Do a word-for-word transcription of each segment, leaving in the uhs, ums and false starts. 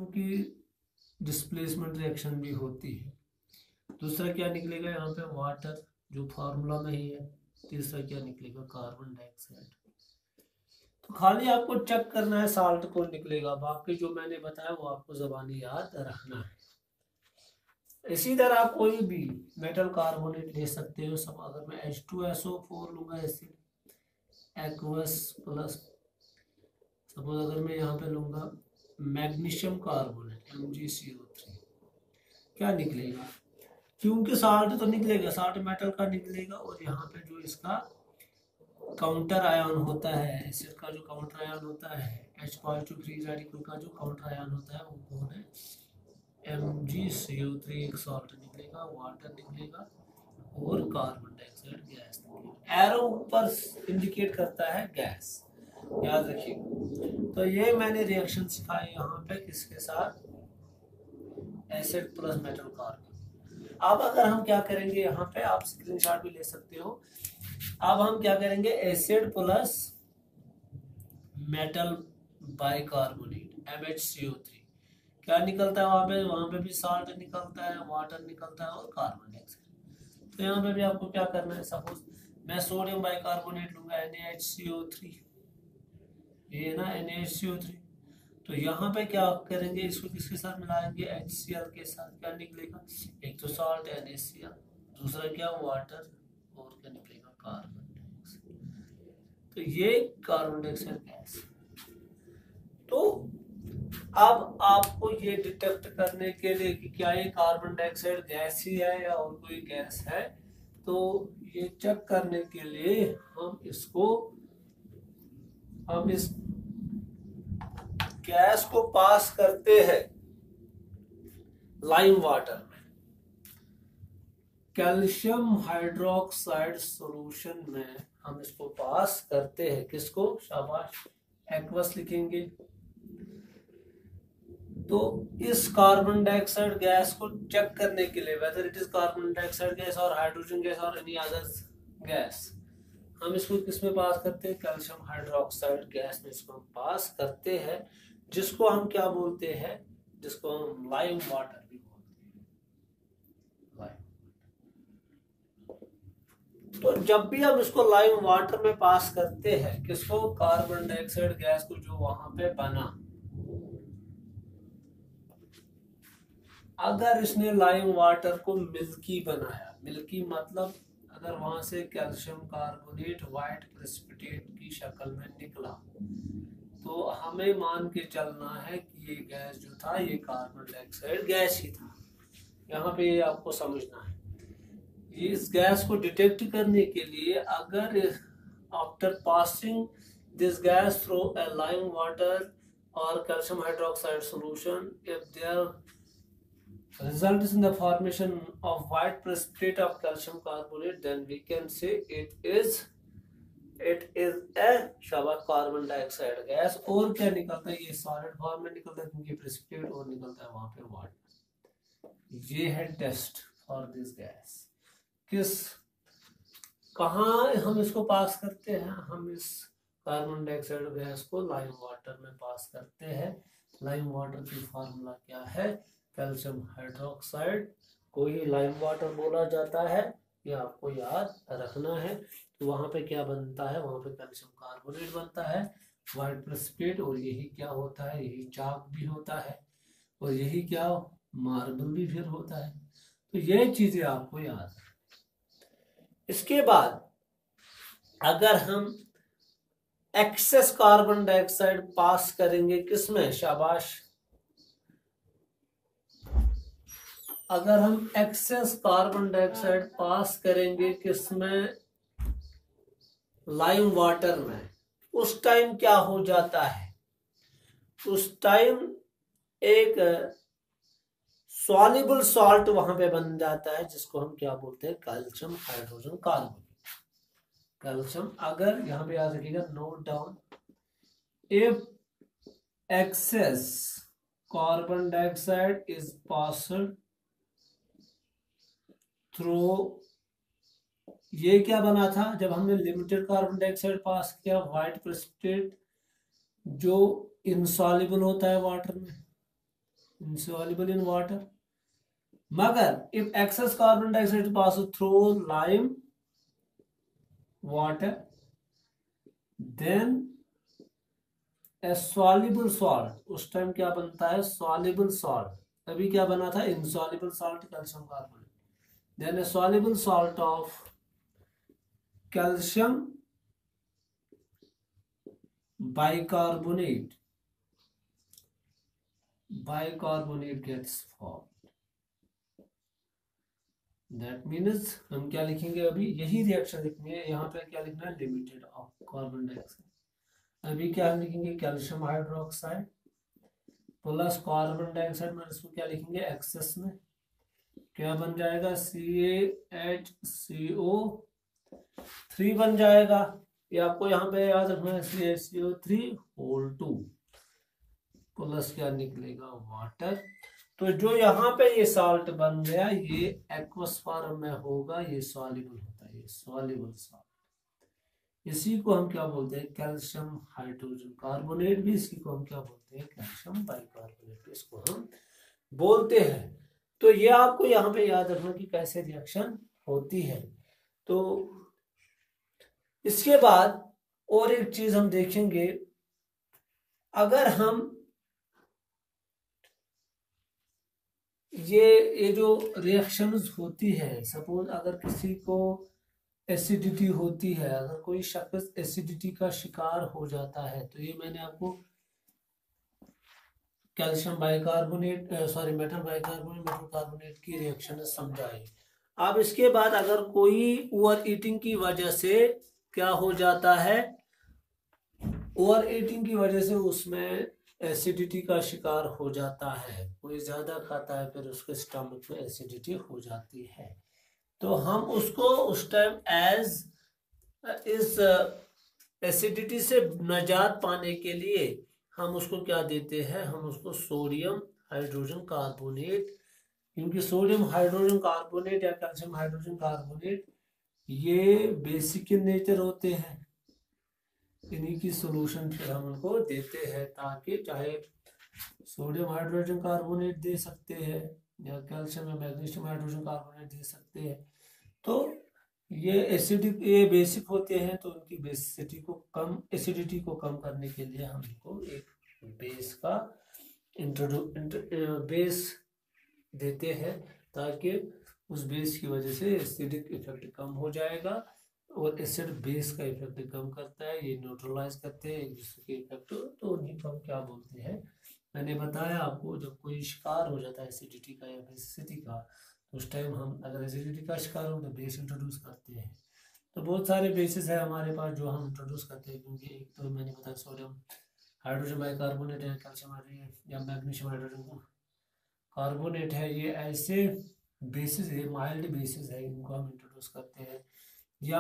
की displacement reaction भी होती है। दूसरा क्या निकलेगा यहाँ पे, वाटर जो फार्मूला में ही है। तीसरा क्या निकलेगा, कार्बन डाइऑक्साइड। तो खाली आपको चेक करना है साल्ट कौन निकलेगा, बाकी जो मैंने बताया वो आपको ज़बानी याद रखना है। इसी तरह कोई भी मेटल कार्बोनेट ले सकते हो। सब अगर मैं H two S O four लूँगा एसिड एक्वस प्लस, सपोज अगर मैं यहाँ पे लूँगा magnesium carbonate M G C O three, क्या निकलेगा, क्योंकि साल्ट तो निकलेगा, साल्ट मेटल का निकलेगा। और यहाँ पे जो इसका काउंटर आयन होता है, एसिड का जो काउंटर आयन होता है, H पॉजिटिव फ्री रेडिकल का जो काउंटर आयन होता है वो कौन है, M G C O three. एक सॉल्ट निकलेगा, वाटर निकलेगा और कार्बन डाइऑक्साइड गैस निकलेगा। एरो ऊपर इंडिकेट करता है गैस, याद रखिए। तो ये मैंने रिएक्शन सिखाई यहाँ पे किसके साथ, एसिड प्लस मेटल कार्बन। अब अगर हम क्या करेंगे, यहाँ पे आप स्क्रीनशॉट भी ले सकते हो। अब हम क्या करेंगे, acid plus metal bicarbonate M H C O three, क्या निकलता है वहां पे, वहां पे भी साल्ट निकलता है, वाटर निकलता है और कार्बन डाइऑक्साइड। तो यहाँ पे भी आपको क्या करना है, सपोज मैं सोडियम बाइकार्बोनेट लूंगा N A H C O three, ये ना N A H C O three. तो यहाँ पे क्या करेंगे, इसको किसके साथ मिलाएंगे, एच सी एल के साथ। क्या निकलेगा, एक तो salt N A C L, दूसरा क्या वाटर, और क्या निकलेगा कार्बन डाइऑक्साइड। तो ये कार्बन डाइऑक्साइड गैस। तो अब आपको ये डिटेक्ट करने के लिए कि क्या ये कार्बन डाइऑक्साइड गैस ही है या और कोई गैस है, तो ये चेक करने के लिए हम इसको हम इस गैस को पास करते हैं लाइम वाटर में, कैल्शियम हाइड्रोक्साइड सॉल्यूशन में हम इसको पास करते हैं। किसको, शाबाश, एक्वस लिखेंगे। तो इस कार्बन डाइऑक्साइड गैस को चेक करने के लिए, whether it is carbon dioxide gas और हाइड्रोजन गैस और एनी अदर गैस, हम इसको किस में पास करते हैं, कैल्शियम हाइड्रोक्साइड गैस में इसको हम पास करते हैं, जिसको हम क्या बोलते हैं, जिसको हम लाइम वाटर भी बोलते हैं। तो जब भी हम इसको लाइम वाटर में पास करते हैं, किसको, कार्बन डाइऑक्साइड गैस को जो वहां पे बना, अगर इसने लाइम वाटर को मिल्की बनाया, मिल्की मतलब अगर वहां से कैल्शियम कार्बोनेट व्हाइट प्रेसिपिटेट की शक्ल में निकला, तो हमें मान के चलना है कि ये गैस जो था ये कार्बन डाइऑक्साइड गैस ही था। यहाँ पे ये आपको समझना है। इस गैस को डिटेक्ट करने के लिए, अगर after passing this gas through a lime water और calcium hydroxide solution, if there results in the formation of white precipitate of calcium carbonate, then we can say it is it is a शाबाश carbon dioxide gas. और क्या निकलता है, ये solid form में निकलता है क्योंकि प्रेसिपिटेट, और निकलता है वहां पे वाटर। ये है टेस्ट फॉर दिस गैस। किस कहाँ हम इसको पास करते हैं, हम इस कार्बन डाइऑक्साइड गैस को लाइम वाटर में पास करते हैं। लाइम वाटर की फार्मूला क्या है, कैल्शियम हाइड्रोक्साइड को ही लाइम वाटर बोला जाता है, ये आपको याद रखना है। तो वहां पे क्या बनता है, वहां पे कैल्शियम कार्बोनेट बनता है, व्हाइट प्रेसिपिटेट, और यही क्या होता है, यही चाक भी होता है, और यही क्या मार्बल भी फिर होता है। तो ये चीजें आपको याद है। इसके बाद अगर हम एक्सेस कार्बन डाइऑक्साइड पास करेंगे किसमें, शाबाश, अगर हम एक्सेस कार्बन डाइऑक्साइड पास करेंगे किसमें, लाइम वाटर में, उस टाइम क्या हो जाता है, उस टाइम एक सॉल्युबल सॉल्ट वहां पे बन जाता है, जिसको हम क्या बोलते हैं, कैल्शियम हाइड्रोजन कार्बोनेट। कैल्शियम, अगर यहाँ पे याद रखिएगा, note down, if excess carbon dioxide is passed through, ये क्या बना था जब हमने लिमिटेड कार्बन डाइऑक्साइड पास किया, व्हाइट प्रेसिपिटेट जो इनसॉल्युबल होता है वाटर में, insoluble in water. मगर if excess carbon dioxide passes through lime water, then a soluble salt, उस टाइम क्या बनता है soluble salt, अभी क्या बना था insoluble salt calcium carbonate, then a soluble salt of calcium bicarbonate bicarbonate gets formed. That means हम क्या लिखेंगे, अभी यही रिएक्शन लिखनी है, यहाँ पे क्या लिखना है लिमिटेड ऑफ कार्बन डाइऑक्साइड, अभी क्या लिखेंगे calcium hydroxide plus carbon dioxide में इसको क्या लिखेंगे एक्सेस में, क्या बन जाएगा सी एच सी ओ थ्री बन जाएगा, ये आपको यहाँ पे याद रखना है C H C O three whole two plus क्या निकलेगा वाटर। तो जो यहाँ पे ये साल्ट बन गया ये एक्वस फॉर्म में होगा, ये सॉल्युबल होता है, ये सॉल्युबल साल्ट, इसी को हम क्या बोलते हैं कैल्शियम हाइड्रोजन कार्बोनेट भी, इसी को हम क्या बोलते हैं कैल्शियम बाइकार्बोनेट, इसको हम बोलते हैं। तो ये आपको यहाँ पे याद रखना कि कैसे रिएक्शन होती है। तो इसके बाद और एक चीज हम देखेंगे, अगर हम ये ये जो रिएक्शंस होती है, सपोज अगर किसी को एसिडिटी होती है, अगर कोई शख्स एसिडिटी का शिकार हो जाता है, तो ये मैंने आपको calcium bicarbonate sorry metal bicarbonate metal carbonate की रिएक्शन समझाई। अब इसके बाद अगर कोई ओवर ईटिंग की वजह से क्या हो जाता है, ओवर ईटिंग की वजह से उसमें एसिडिटी का शिकार हो जाता है, कोई ज्यादा खाता है फिर उसके स्टमक में एसिडिटी हो जाती है, तो हम उसको उस टाइम एज इस एसिडिटी से निजात पाने के लिए हम उसको क्या देते हैं, हम उसको सोडियम हाइड्रोजन कार्बोनेट, क्योंकि सोडियम हाइड्रोजन कार्बोनेट या कैल्शियम हाइड्रोजन कार्बोनेट ये बेसिक इन नेचर होते हैं, इन्हीं की सोल्यूशन फिर हम उनको देते हैं, ताकि चाहे सोडियम हाइड्रोजन कार्बोनेट दे सकते हैं या कैल्शियम या मैग्नीशियम हाइड्रोजन कार्बोनेट दे सकते हैं। तो ये एसिडिक ये बेसिक होते हैं, तो उनकी बेसिसिटी को कम एसिडिटी को कम करने के लिए हम इनको एक बेस का इंट्रोड्यू बेस देते हैं, ताकि उस बेस की वजह से एसिडिक इफेक्ट कम हो जाएगा, और एसिड बेस का इफेक्ट कम करता है, ये न्यूट्रलाइज करते हैं एक दूसरे के इफेक्ट, तो उन्हीं को हम क्या बोलते हैं, मैंने बताया आपको जब कोई शिकार हो जाता है एसिडिटी का या बेसिसिटी का, तो उस टाइम हम अगर एसिडिटी का शिकार हो तो बेस इंट्रोड्यूस करते हैं। तो बहुत सारे बेसिस है हमारे पास जो हम इंट्रोड्यूस करते हैं, क्योंकि एक तो मैंने बताया सोडियम हाइड्रोजन बाइकार्बोनेट है, कैल्शियम हाइड्रोजन या मैग्नीशियम हाइड्रोजन कार्बोनेट है, ये ऐसे बेसिस है, माइल्ड बेसिस है, इनको हम इंट्रोड्यूस करते हैं। या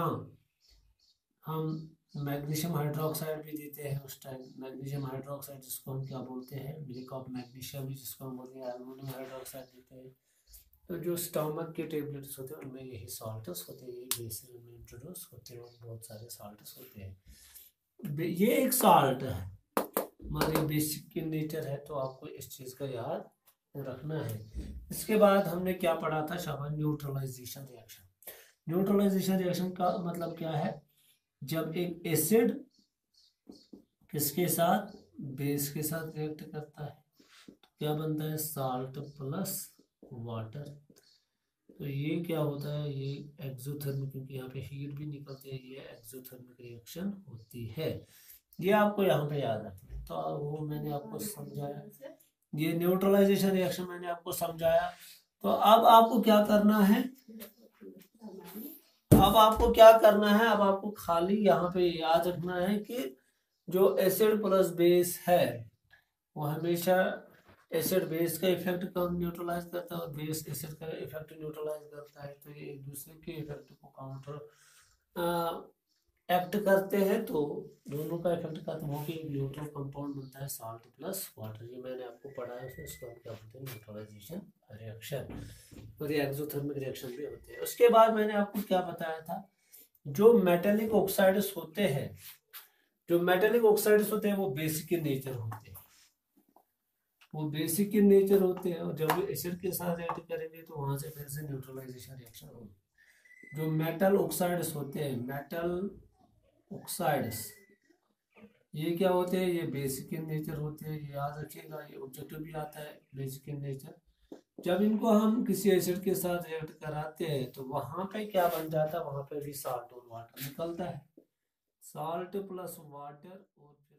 हम मैग्नीशियम हाइड्रोक्साइड भी देते हैं उस टाइम, मैग्नीशियम हाइड्रोक्साइड जिसको हम क्या बोलते हैं मिल्क ऑफ मैग्नीशियम भी जिसको हम बोलते हैं, एल्युमिनियम हाइड्रोक्साइड देते हैं। तो जो स्टमक के टेबलेट्स होते हैं उनमें यही साल्ट्स होते हैं, यही बेसिस उनमें इंट्रोड्यूस होते हैं, बहुत सारे साल्ट्स होते हैं। ये एक साल्ट है हमारे बेसिक इन नेचर है, तो आपको इस चीज़ का याद रखना है। इसके बाद हमने क्या पढ़ा था शाबाश, न्यूट्रलाइजेशन रिएक्शन। न्यूट्रलाइजेशन रिएक्शन का मतलब क्या है, जब एक एसिड किसके साथ बेस के साथ रिएक्ट करता है तो क्या बनता है साल्ट प्लस वाटर। तो ये क्या होता है, ये एक्सोथर्मिक, क्योंकि यहाँ पे हीट भी निकलती है, ये एक्सोथर्मिक रिएक्शन होती है, ये आपको यहाँ पे याद रखना है। तो वो मैंने आपको समझाया, ये न्यूट्रलाइजेशन रिएक्शन मैंने आपको समझाया। तो अब आपको क्या करना है, अब आपको क्या करना है, अब आपको खाली यहाँ पे याद रखना है कि जो एसिड प्लस बेस है वो हमेशा एसिड बेस का इफेक्ट कम न्यूट्रलाइज करता है और बेस एसिड का इफेक्ट न्यूट्रलाइज करता है, तो ये एक दूसरे के इफेक्ट को काउंटर एक्ट करते हैं, तो दोनों का इफेक्ट खत्म होकर एक न्यूट्रल कंपाउंड बनता है साल्ट प्लस वाटर। ये मैंने आपको पढ़ाया है, इसको हम क्या बोलते हैं न्यूट्रलाइजेशन रिएक्शन। और ये एक्सोथर्मिक रिएक्शन भी होते हैं। उसके बाद मैंने आपको क्या बताया था, जो मेटेलिक ऑक्साइड्स होते हैं, जो मेटेलिक ऑक्साइड्स होते हैं वो बेसिक इन नेचर होते हैं, वो बेसिक इन नेचर होते हैं, और जब एसिड के साथ रिएक्ट करेंगे तो वहां से फिर से न्यूट्रलाइजेशन रिएक्शन होगी। जो मेटल ऑक्साइड्स होते हैं, मेटल ऑक्साइड्स, ये क्या होते हैं, ये बेसिक इन नेचर होते हैं, ये याद रखिएगा, ये ऑब्जेक्टिव भी आता है बेसिक इन नेचर। जब इनको हम किसी एसिड के साथ रिएक्ट कराते हैं तो वहां पे क्या बन जाता है, वहां पे भी साल्ट और वाटर निकलता है, साल्ट प्लस वाटर और